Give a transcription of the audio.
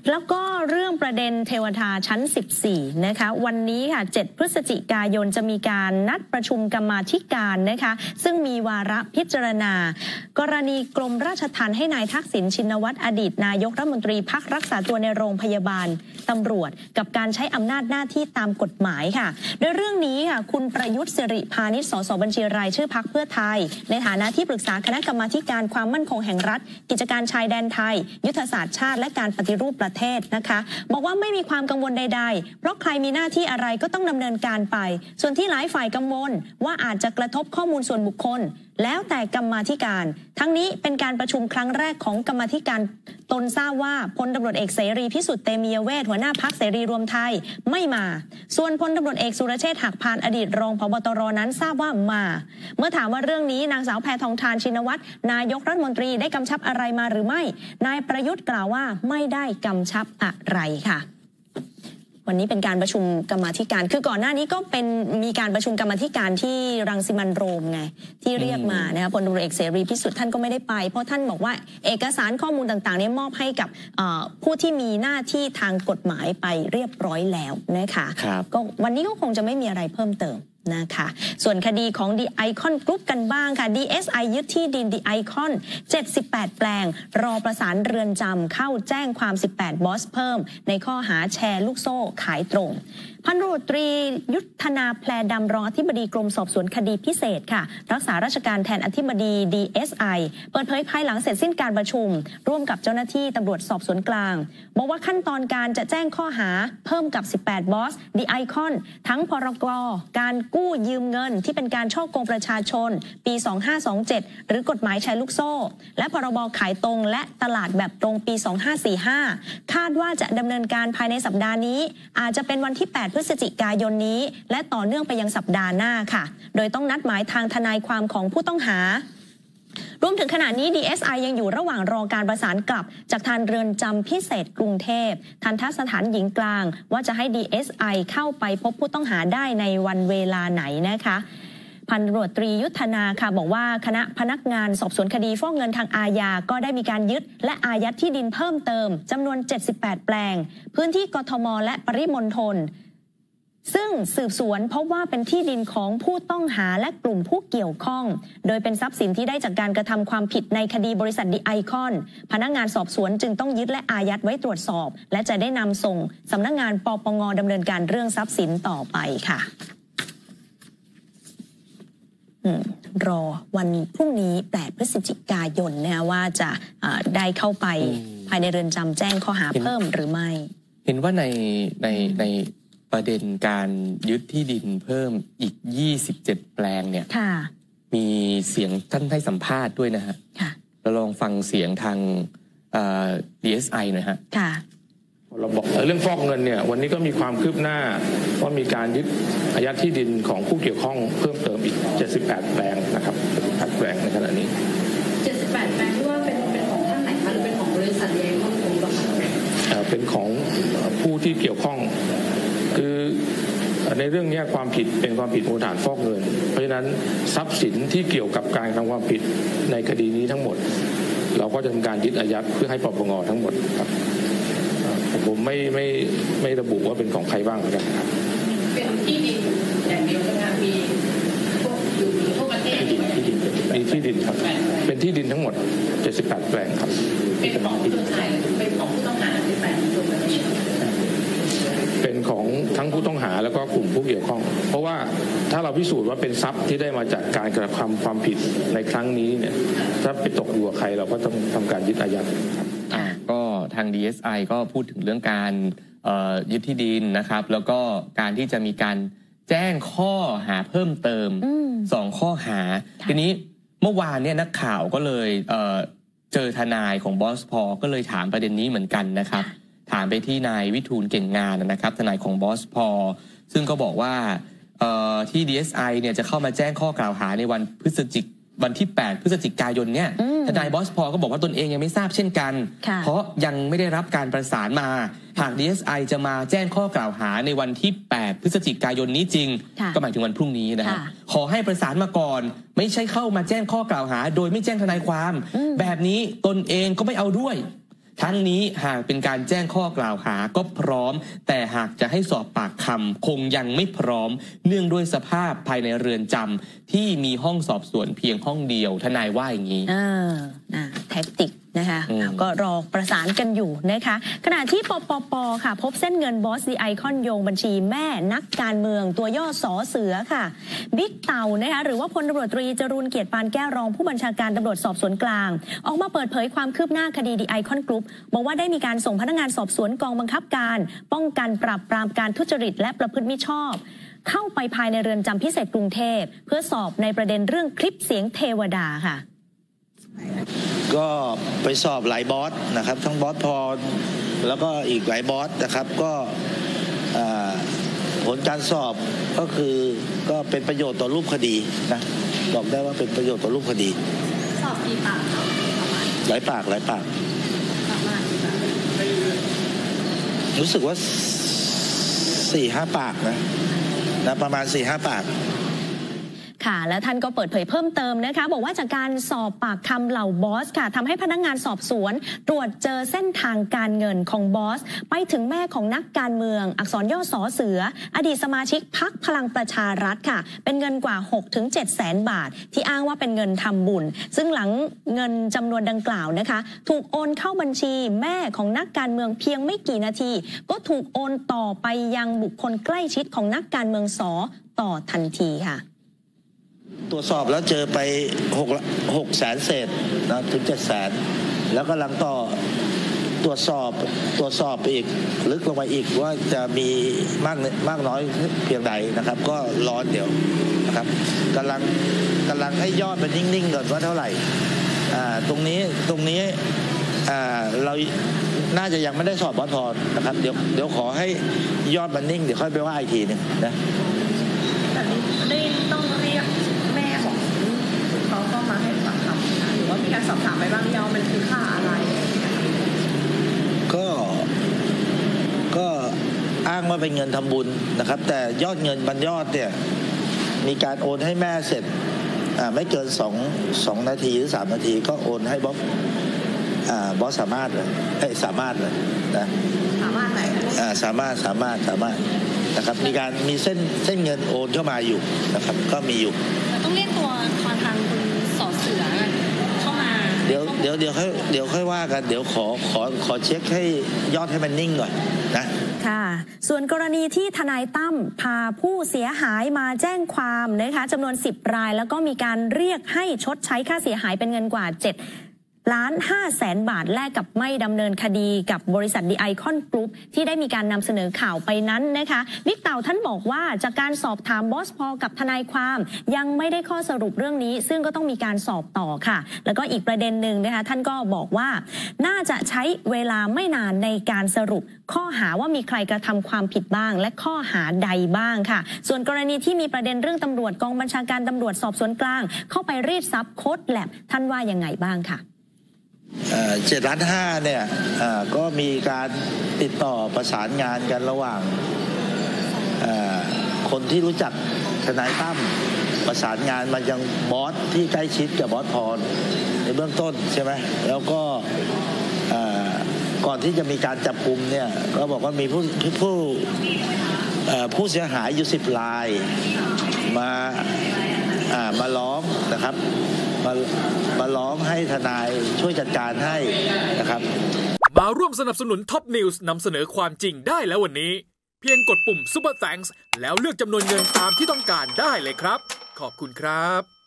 แล้วก็เรื่องประเด็นเทวทาชั้น14นะคะวันนี้ค่ะ7พฤศจิกายนจะมีการนัดประชุมกรรมาธิการนะคะซึ่งมีวาระพิจารณากรณีกรมราชทัณฑ์ให้นายทักษิณชินวัตรอดีตนายกรัฐมนตรีพักรักษาตัวในโรงพยาบาลตำรวจกับการใช้อำนาจหน้าที่ตามกฎหมายค่ะโดยเรื่องนี้ค่ะคุณประยุทธ์สิริพานิชส.ส.บัญชีรายชื่อพรรคเพื่อไทยในฐานะที่ปรึกษาคณะกรรมาธิการความมั่นคงแห่งรัฐกิจการชายแดนไทยยุทธศาสตร์ชาติและการปฏิรูปประเทศนะคะบอกว่าไม่มีความกังวลใดๆเพราะใครมีหน้าที่อะไรก็ต้องดำเนินการไปส่วนที่หลายฝ่ายกังวลว่าอาจจะกระทบข้อมูลส่วนบุคคลแล้วแต่กรรมาธิการทั้งนี้เป็นการประชุมครั้งแรกของกรรมาธิการตนทราบว่าพลตำรวจเอกเสรีพิสุทธิ์เตมียเวทหัวหน้าพรรคเสรีรวมไทยไม่มาส่วนพลตำรวจเอกสุรเชษฐ์หักพานอดีตรองผบ.ตร.นั้นทราบว่ามาเมื่อถามว่าเรื่องนี้นางสาวแพทองธารชินวัตรนายกรัฐมนตรีได้กำชับอะไรมาหรือไม่นายประยุทธ์กล่าวว่าไม่ได้กำชับอะไรค่ะวันนี้เป็นการประชุมกรรมาธิการคือก่อนหน้านี้ก็เป็นมีการประชุมกรรมาธิการที่รังสิมันต์โรมไงที่เรียกมานะคะพลตำรวจเอกเสรีพิสุทธิ์ท่านก็ไม่ได้ไปเพราะท่านบอกว่าเอกสารข้อมูลต่างๆนี้มอบให้กับผู้ที่มีหน้าที่ทางกฎหมายไปเรียบร้อยแล้วนะคะก็วันนี้ก็คงจะไม่มีอะไรเพิ่มเติมนะคะส่วนคดีของ The Icon Group กันบ้างค่ะ DSI ยึดที่ดิน The Icon 78 แปลงรอประสานเรือนจำเข้าแจ้งความ18บอสเพิ่มในข้อหาแชร์ลูกโซ่ขายตรงพันตำรวจตรียุทธนาแพรดำรองอธิบดีกรมสอบสวนคดีพิเศษค่ะรักษาราชการแทนอธิบดี DSI เปิดเผยภายหลังเสร็จสิ้นการประชุมร่วมกับเจ้าหน้าที่ตำรวจสอบสวนกลางบอกว่าขั้นตอนการจะแจ้งข้อหาเพิ่มกับ18บอส The Icon ทั้งพรก.การกู้ยืมเงินที่เป็นการฉ้อโกงประชาชนปี2527หรือกฎหมายแชร์ลูกโซ่และพรบขายตรงและตลาดแบบตรงปี2545คาดว่าจะดำเนินการภายในสัปดาห์นี้อาจจะเป็นวันที่8พฤศจิกายนนี้และต่อเนื่องไปยังสัปดาห์หน้าค่ะโดยต้องนัดหมายทางทนายความของผู้ต้องหารวมถึงขณะนี้ DSI ยังอยู่ระหว่างรอการประสานกลับจากทางเรือนจำพิเศษกรุงเทพทันทสถานหญิงกลางว่าจะให้ DSI เข้าไปพบผู้ต้องหาได้ในวันเวลาไหนนะคะพันตำรวจตรียุทธนาค่ะบอกว่าคณะพนักงานสอบสวนคดีฟอกเงินทางอาญาก็ได้มีการยึดและอายัดที่ดินเพิ่มเติมจำนวน78แปลงพื้นที่กทมและปริมณฑลซึ่งสืบสวนพบว่าเป็นที่ดินของผู้ต้องหาและกลุ่มผู้เกี่ยวข้องโดยเป็นทรัพย์สินที่ได้จากการกระทำความผิดในคดีบริษัท The Icon พนักงานสอบสวนจึงต้องยึดและอายัดไว้ตรวจสอบและจะได้นำส่งสำนักงานปปง.ดำเนินการเรื่องทรัพย์สินต่อไปค่ะรอวันพรุ่งนี้8พฤศจิกายนนะว่าจะได้เข้าไปภายในเรือนจำแจ้งข้อหาเพิ่มหรือไม่เห็นว่าในประเด็นการยึดที่ดินเพิ่มอีก27แปลงเนี่ยมีเสียงท่านให้สัมภาษณ์ด้วยนะฮะเราลองฟังเสียงทางDSI หน่อยฮะเราบอกเรื่องฟอกเงินเนี่ยวันนี้ก็มีความคืบหน้าว่ามีการยึดอายัดที่ดินของผู้เกี่ยวข้องเพิ่มเติมอีก78แปลงนะครับ78แปลงในขณะนี้ 78แปลงที่ว่าเป็นของท่านไหนคะหรือเป็นของบริษัทเองของผมหรือเปล่าเป็นของผู้ที่เกี่ยวข้องคือในเรื่องนี้ความผิดเป็นความผิดมูลฐานฟอกเงินเพราะฉะนั้นทรัพย์สินที่เกี่ยวกับการทำความผิดในคดีนี้ทั้งหมดเราก็จะทำการยึดอายัดเพื่อให้ปปง.ทั้งหมดครับผมไม่ระบุว่าเป็นของใครบ้างนะครับเป็นที่ดินอย่างเดียวนะมีพวกอยู่ทั่วประเทศมีที่ดินครับเป็นที่ดินทั้งหมด78แปลงครับเป็นของผู้ต้องหาเป็นของผู้ต้องหาที่แปลงทั่วประเทศเป็นของทั้งผู้ต้องหาแล้วก็กลุ่มผู้เกี่ยวข้องเพราะว่าถ้าเราพิสูจน์ว่าเป็นทรัพย์ที่ได้มาจากการกระทำความผิดในครั้งนี้เนี่ยถ้าไปตกอยู่กับใครเราก็ต้องทำการยึดอายัดครับก็ทาง DSI ก็พูดถึงเรื่องการยึดที่ดินนะครับแล้วก็การที่จะมีการแจ้งข้อหาเพิ่มเติม2ข้อหาทีนี้เมื่อวานเนี่ยนักข่าวก็เลยเจอทนายของบอสพอก็เลยถามประเด็นนี้เหมือนกันนะครับถามไปที่นายวิทูลเก่งงานนะครับทนายของบอสพอซึ่งก็บอกว่าที่ DSI เนี่ยจะเข้ามาแจ้งข้อกล่าวหาในวันที่8พฤศจิกายนเนี่ยทนายบอสพอก็บอกว่าตนเองยังไม่ทราบเช่นกันเพราะยังไม่ได้รับการประสานมาหาก DSI จะมาแจ้งข้อกล่าวหาในวันที่8พฤศจิกายนนี้จริงก็หมายถึงวันพรุ่งนี้นะครับขอให้ประสานมาก่อนไม่ใช่เข้ามาแจ้งข้อกล่าวหาโดยไม่แจ้งทนายความแบบนี้ตนเองก็ไม่เอาด้วยทั้งนี้หากเป็นการแจ้งข้อกล่าวหาก็พร้อมแต่หากจะให้สอบปากคำคงยังไม่พร้อมเนื่องด้วยสภาพภายในเรือนจำที่มีห้องสอบสวนเพียงห้องเดียวทนายว่าอย่างนี้แท็กติกนะคะก็รอประสานกันอยู่นะคะขณะที่ปปปค่ะพบเส้นเงินบอสดีไอคอนโยงบัญชีแม่นักการเมืองตัวย่อสอเสือค่ะบิ๊กเต่านะคะหรือว่าพลตำรวจตรีจรูญเกียรติปานแก้วรองผู้บัญชาการตำรวจสอบสวนกลางออกมาเปิดเผยความคืบหน้าคดีดีไอคอนกรุ๊ปบอกว่าได้มีการส่งพนักงานสอบสวนกองบังคับการป้องกันปราบปรามการทุจริตและประพฤติมิชอบเข้าไปภายในเรือนจำพิเศษกรุงเทพเพื่อสอบในประเด็นเรื่องคลิปเสียงเทวดาค่ะก็ไปสอบหลายบอสนะครับทั้งบอสพรแล้วก็อีกหลายบอสนะครับก็ผลการสอบก็เป็นประโยชน์ต่อรูปคดีนะบอกได้ว่าเป็นประโยชน์ต่อรูปคดีสอบกี่ปากครับหลายปากรู้สึกว่า 4-5 ปากนะประมาณ 4-5 ปากค่ะและท่านก็เปิดเผยเพิ่มเติมนะคะบอกว่าจากการสอบปากคำเหล่าบอสค่ะทำให้พนักงานสอบสวนตรวจเจอเส้นทางการเงินของบอสไปถึงแม่ของนักการเมืองอักษรย่อสอเสืออดีตสมาชิกพรรคพลังประชารัฐค่ะเป็นเงินกว่า 6-7 แสนบาทที่อ้างว่าเป็นเงินทำบุญซึ่งหลังเงินจำนวนดังกล่าวนะคะถูกโอนเข้าบัญชีแม่ของนักการเมืองเพียงไม่กี่นาทีก็ถูกโอนต่อไปยังบุคคลใกล้ชิดของนักการเมืองสอต่อทันทีค่ะตรวจสอบแล้วเจอไป6 แสนเศษนะถึง7 แสนแล้วก็หลังต่อตรวจสอบอีกลึกลงไปอีกว่าจะมีมากน้อยเพียงใดนะครับก็ร้อนเดี๋ยวนะครับกำลังให้ยอดมันนิ่งๆก่อนว่าเท่าไหร่ตรงนี้เราน่าจะยังไม่ได้สอบบอสพรนะครับเดี๋ยวขอให้ยอดมันนิ่งเดี๋ยวค่อยไปว่าอีกทีนึงนะแต่นี้ได้ต้องเรียกแม่ของเขาก็มาให้ปากคำหรือว่ามีการสอบถามไปบ้างยังมันคือค่าอะไรก็อ้างว่าเป็นเงินทำบุญนะครับแต่ยอดเงินบรรยอดเนี่ยมีการโอนให้แม่เสร็จไม่เกิน2 นาทีหรือ3 นาทีก็โอนให้บอสสามารถเลยสามารถเลยนะสามารถไหนสามารถนะครับมีเส้นเงินโอนเข้ามาอยู่นะครับก็มีอยู่ต้องเรียกตัวทางคุณสอเสือเข้ามาเดี๋ยวค่อยว่ากันเดี๋ยวขอเช็คให้ยอดให้มันนิ่งก่อนนะค่ะส่วนกรณีที่ทนายตั้มพาผู้เสียหายมาแจ้งความนะคะจำนวน10 รายแล้วก็มีการเรียกให้ชดใช้ค่าเสียหายเป็นเงินกว่า7.5 บาทแลกกับไม่ดำเนินคดีกับบริษัทดีไอคอนกรุ๊ปที่ได้มีการนำเสนอข่าวไปนั้นนะคะบิ๊กเต่าท่านบอกว่าจากการสอบถามบอสพอกับทนายความยังไม่ได้ข้อสรุปเรื่องนี้ซึ่งก็ต้องมีการสอบต่อค่ะแล้วก็อีกประเด็นหนึ่งนะคะท่านก็บอกว่าน่าจะใช้เวลาไม่นานในการสรุปข้อหาว่ามีใครกระทำความผิดบ้างและข้อหาใดบ้างค่ะส่วนกรณีที่มีประเด็นเรื่องตำรวจกองบัญชาการตำรวจสอบสวนกลางเข้าไปรีดทรัพย์โค้ดแลบท่านว่ายังไงบ้างค่ะ 7.5 ล้านเนี่ยก็มีการติดต่อประสานงานกันระหว่างคนที่รู้จักทนายตั้มประสานงานมายังบอสที่ใกล้ชิดกับบอสพรในเบื้องต้นใช่ไหมแล้วก็ก่อนที่จะมีการจับกุมเนี่ยก็บอกว่ามีผู้เสียหายอยู่10 รายมาร้องนะครับมาร้องให้ทนายช่วยจัดการให้นะครับมาร่วมสนับสนุนท็อปนิวส์นำเสนอความจริงได้แล้ววันนี้เพียงกดปุ่ม Super Thanks แล้วเลือกจำนวนเงินตามที่ต้องการได้เลยครับขอบคุณครับ